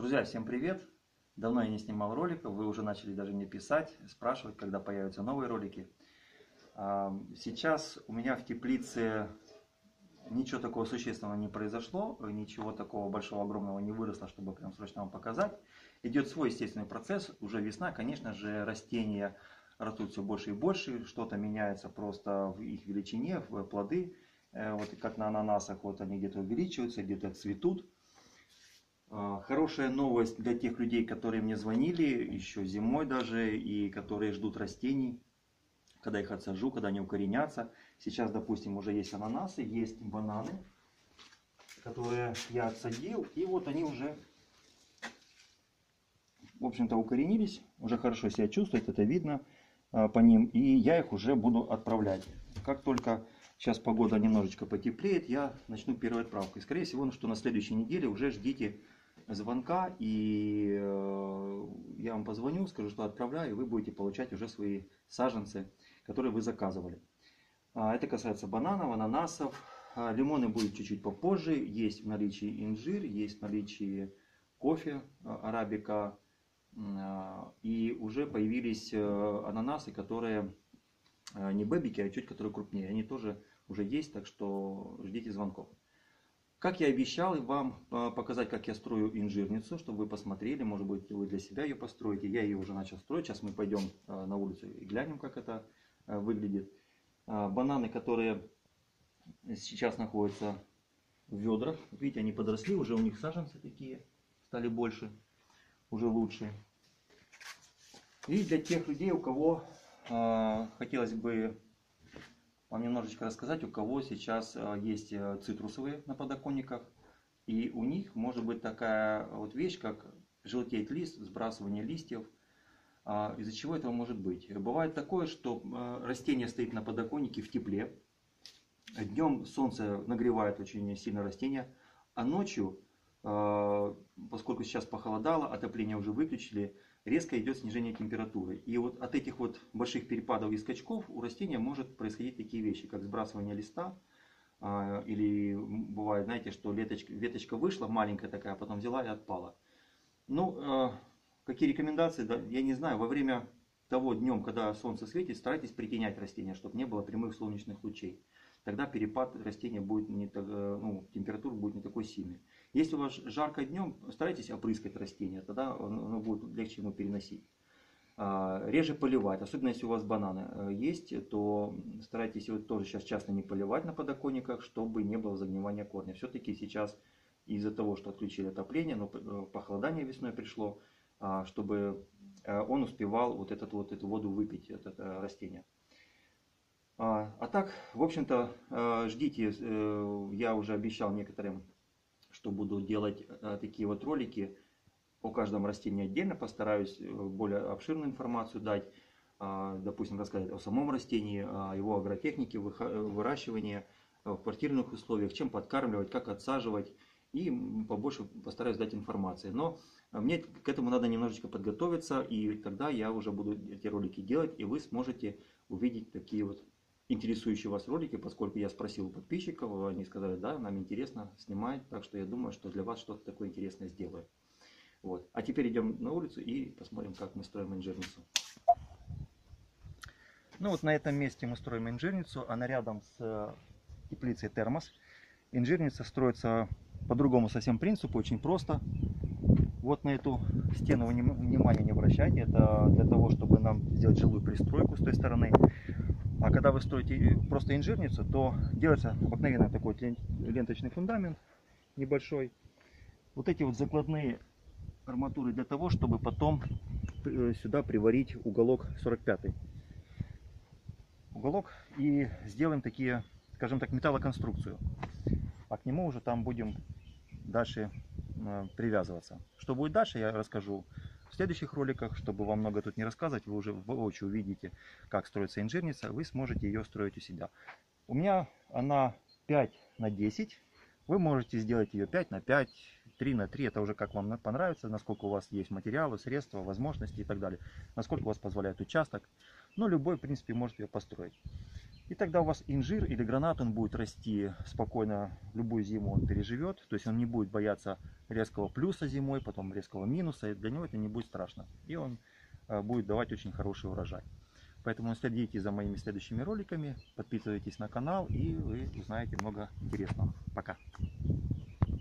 Друзья, всем привет! Давно я не снимал роликов, вы уже начали даже мне писать, спрашивать, когда появятся новые ролики. Сейчас у меня в теплице ничего такого существенного не произошло, ничего такого большого, огромного не выросло, чтобы прям срочно вам показать. Идет свой естественный процесс, уже весна, конечно же, растения растут все больше и больше, что-то меняется просто в их величине, в плоды. Вот как на ананасах, вот они где-то увеличиваются, где-то цветут. Хорошая новость для тех людей, которые мне звонили еще зимой даже, и которые ждут растений, когда их отсажу, когда они укоренятся. Сейчас, допустим, уже есть ананасы, есть бананы, которые я отсадил, и вот они уже, в общем-то, укоренились, уже хорошо себя чувствуют, это видно по ним, и я их уже буду отправлять. Как только сейчас погода немножечко потеплеет, я начну первой отправкой. Скорее всего, что на следующей неделе уже ждите звонка, и я вам позвоню, скажу, что отправляю, и вы будете получать уже свои саженцы, которые вы заказывали. Это касается бананов, ананасов. Лимоны будут чуть-чуть попозже. Есть в наличии инжир, есть в наличии кофе арабика. И уже появились ананасы, которые не бэбики, а чуть которые крупнее. Они тоже уже есть, так что ждите звонков. Как я обещал вам показать, как я строю инжирницу, чтобы вы посмотрели, может быть, вы для себя ее построите. Я ее уже начал строить, сейчас мы пойдем на улицу и глянем, как это выглядит. Бананы, которые сейчас находятся в ведрах, видите, они подросли, уже у них саженцы такие, стали больше, уже лучше. И для тех людей, у кого хотелось бы вам немножечко рассказать, у кого сейчас есть цитрусовые на подоконниках, и у них может быть такая вот вещь, как желтеет лист, сбрасывание листьев. Из-за чего этого может быть? Бывает такое, что растение стоит на подоконнике в тепле, днем солнце нагревает очень сильно растение, а ночью, поскольку сейчас похолодало, отопление уже выключили, резко идет снижение температуры. И вот от этих вот больших перепадов и скачков у растения может происходить такие вещи, как сбрасывание листа. Или бывает, знаете, что веточка вышла, маленькая такая, потом взяла и отпала. Ну, какие рекомендации, да, я не знаю. Во время того днем, когда солнце светит, старайтесь притенять растения, чтобы не было прямых солнечных лучей. Тогда перепад растения будет не так, температура будет не такой сильной. Если у вас жарко днем, старайтесь опрыскать растение, тогда оно будет легче ему переносить. Реже поливать, особенно если у вас бананы есть, то старайтесь его тоже сейчас часто не поливать на подоконниках, чтобы не было загнивания корня. Все-таки сейчас из-за того, что отключили отопление, но похолодание весной пришло, чтобы он успевал вот эту воду выпить, это растение. А так, в общем-то, ждите, я уже обещал некоторым, что буду делать такие вот ролики о каждом растении отдельно, постараюсь более обширную информацию дать, допустим, рассказать о самом растении, о его агротехнике, выращивании в квартирных условиях, чем подкармливать, как отсаживать, и побольше постараюсь дать информации. Но мне к этому надо немножечко подготовиться, и тогда я уже буду эти ролики делать, и вы сможете увидеть такие вот интересующие вас ролики, поскольку я спросил у подписчиков, они сказали, да, нам интересно, снимать, так что я думаю, что для вас что-то такое интересное сделаю. Вот. А теперь идем на улицу и посмотрим, как мы строим инжирницу. Ну вот на этом месте мы строим инжирницу, она рядом с теплицей термос. Инжирница строится по другому совсем принципу, очень просто. Вот на эту стену вы внимания не обращайте, это для того, чтобы нам сделать жилую пристройку с той стороны. А когда вы строите просто инжирницу, то делается обыкновенно такой ленточный фундамент небольшой. Вот эти вот закладные арматуры для того, чтобы потом сюда приварить уголок 45-й. Уголок и сделаем такие, скажем так, металлоконструкцию. А к нему уже там будем дальше привязываться. Что будет дальше, я расскажу в следующих роликах, чтобы вам много тут не рассказывать, вы уже воочию увидите, как строится инжирница, вы сможете ее строить у себя. У меня она 5 на 10, вы можете сделать ее 5 на 5, 3 на 3, это уже как вам понравится, насколько у вас есть материалы, средства, возможности и так далее, насколько у вас позволяет участок, но любой, в принципе, может ее построить. И тогда у вас инжир или гранат, он будет расти спокойно, любую зиму он переживет. То есть он не будет бояться резкого плюса зимой, потом резкого минуса. И для него это не будет страшно. И он будет давать очень хороший урожай. Поэтому следите за моими следующими роликами, подписывайтесь на канал, и вы узнаете много интересного. Пока!